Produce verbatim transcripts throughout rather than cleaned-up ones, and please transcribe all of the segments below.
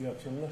İyi akşamlar.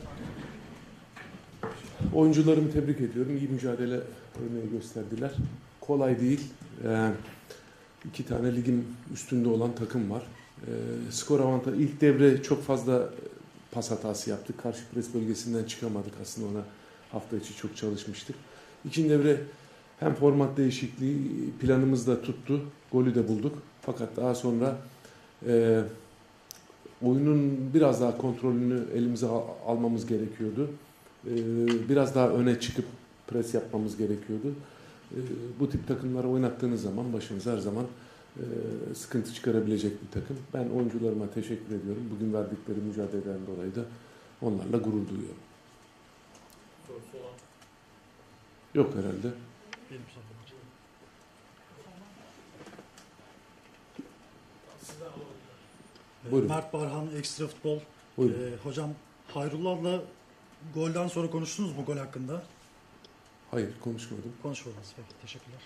Oyuncularımı tebrik ediyorum. İyi mücadele örneği gösterdiler. Kolay değil. Ee, iki tane ligin üstünde olan takım var. Ee, skor avantajı. İlk devre çok fazla pas hatası yaptık. Karşı pres bölgesinden çıkamadık. Aslında ona hafta içi çok çalışmıştık. İkinci devre hem format değişikliği planımız da tuttu. Golü de bulduk. Fakat daha sonra e, oyunun biraz daha kontrolünü elimize almamız gerekiyordu. E, biraz daha öne çıkıp pres yapmamız gerekiyordu. E, bu tip takımları oynattığınız zaman başınız her zaman e, sıkıntı çıkarabilecek bir takım. Ben oyuncularıma teşekkür ediyorum. Bugün verdikleri mücadeleden dolayı da onlarla gurur duyuyorum. Sorusu olan yok herhalde. benim sorum. Buyurun. Mert Barhan, Ekstra Futbol. Buyurun. Ee, hocam Hayrullah'la golden sonra konuştunuz mu gol hakkında? Hayır, konuşmadım. Konuşmadınız. Peki, teşekkürler.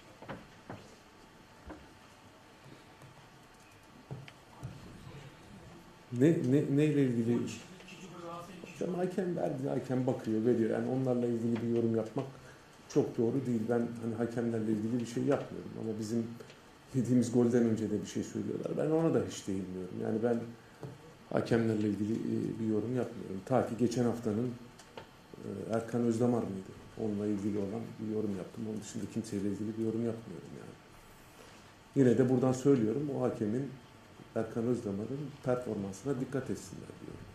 Ne, ne neyle ilgili? Hocam hakem verdi, hakem bakıyor, veriyor. Yani onlarla ilgili bir yorum yapmak çok doğru değil. Ben hani hakemlerle ilgili bir şey yapmıyorum ama bizim yediğimiz golden önce de bir şey söylüyorlar. Ben ona da hiç değinmiyorum. Yani ben hakemlerle ilgili bir yorum yapmıyorum. Ta ki geçen haftanın Erkan Özdamar mıydı? Onunla ilgili olan bir yorum yaptım. Onun dışında kimseyle ilgili bir yorum yapmıyorum yani. Yine de buradan söylüyorum, o hakemin, Erkan Özdamar'ın performansına dikkat etsinler diyorum.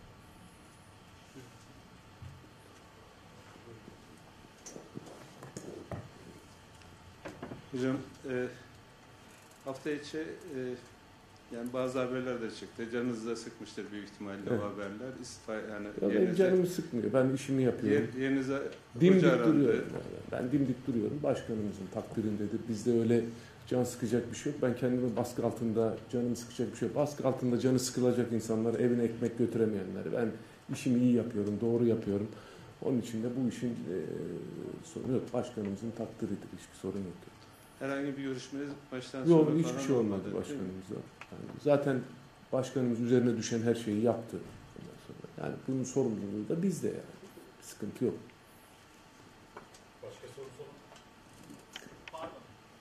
Hocam e, hafta içi e, yani bazı haberler de çıktı. Canınızı da sıkmıştır büyük ihtimalle evet. O haberler. İstifa, yani ya benim canımı sıkmıyor. Ben işimi yapıyorum. Yer, yerinize dimdik duruyorum. Yani. Ben dimdik duruyorum. Başkanımızın takdirindedir. Bizde öyle can sıkacak bir şey yok. Ben kendimi baskı altında, canımı sıkacak bir şey yok. Baskı altında canı sıkılacak insanlar, evine ekmek götüremeyenleri. Ben işimi iyi yapıyorum, doğru yapıyorum. Onun için de bu işin e, sorunu yok. Başkanımızın takdiridir. Hiçbir sorun yok. Herhangi bir görüşmeniz baştan yok, sonra hiçbir şey olmadı başkanımızla. Yani zaten başkanımız üzerine düşen her şeyi yaptı. Ondan sonra. Yani bunun sorumluluğu da bizde yani. Sıkıntı yok. Başka sorusu olan? Pardon.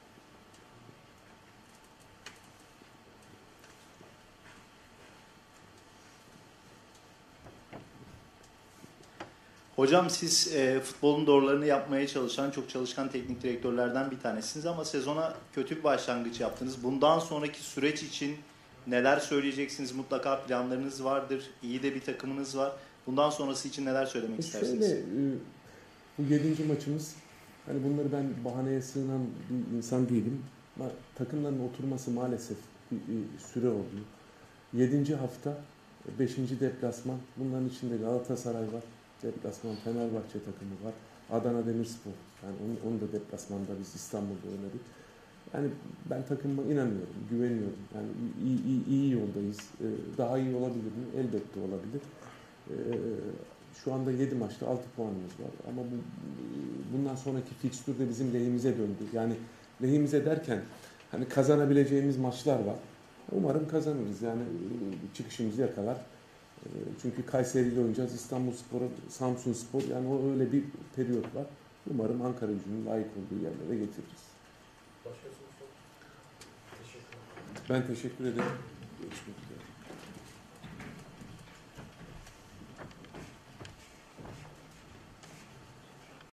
Hocam siz e, futbolun doğrularını yapmaya çalışan, çok çalışkan teknik direktörlerden bir tanesiniz ama sezona kötü bir başlangıç yaptınız. Bundan sonraki süreç için neler söyleyeceksiniz? Mutlaka planlarınız vardır. İyi de bir takımınız var. Bundan sonrası için neler söylemek e istersiniz? Şöyle, bu yedinci maçımız, hani bunları ben bahaneye sığınan bir insan değilim. Ama takımların oturması maalesef bir, bir süre oldu. Yedinci hafta, beşinci deplasman. Bunların içinde Galatasaray var. Deplasman Fenerbahçe takımı var. Adana Demirspor. Yani onu, onu da deplasmanda biz İstanbul'da oynadık. Yani ben takımıma inanıyorum, güveniyorum. Yani iyi, iyi, iyi yoldayız. Daha iyi olabilir mi? Elbette olabilir. Şu anda yedi maçta altı puanımız var. Ama bu, bundan sonraki fikstür de bizim lehimize döndü. Yani lehimize derken hani kazanabileceğimiz maçlar var. Umarım kazanırız. Yani çıkışımızı yakalar. Çünkü Kayseri ile oynayacağız. İstanbulspor, Samsunspor, yani o öyle bir periyot var. Umarım Ankara Gücü'nün layık olduğu yerlere getiririz. Başka sorusu olan? Teşekkür ederim. Ben teşekkür ederim. Görüşmek üzere.